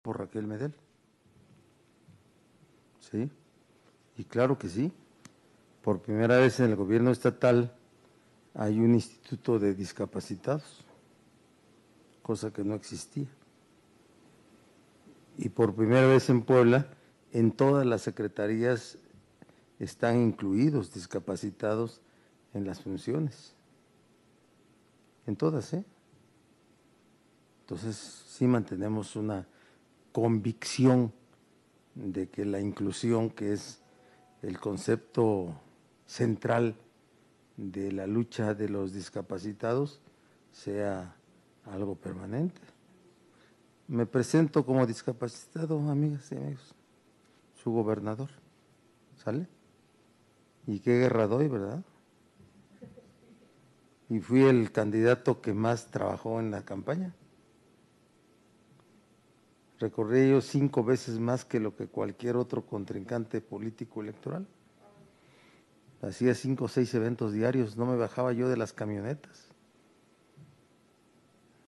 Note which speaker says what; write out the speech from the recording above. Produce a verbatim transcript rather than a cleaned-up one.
Speaker 1: por Raquel Medel. Sí, y claro que sí. Por primera vez en el gobierno estatal hay un instituto de discapacitados, cosa que no existía. Y por primera vez en Puebla, en todas las secretarías están incluidos discapacitados en las funciones. En todas, ¿eh? Entonces, sí mantenemos una convicción de que la inclusión, que es el concepto central de la lucha de los discapacitados, sea algo permanente. Me presento como discapacitado, amigas y amigos, su gobernador, ¿sale? Y qué guerra doy, ¿verdad? Y fui el candidato que más trabajó en la campaña. Recorrí yo cinco veces más que lo que cualquier otro contrincante político electoral. Hacía cinco o seis eventos diarios, no me bajaba yo de las camionetas.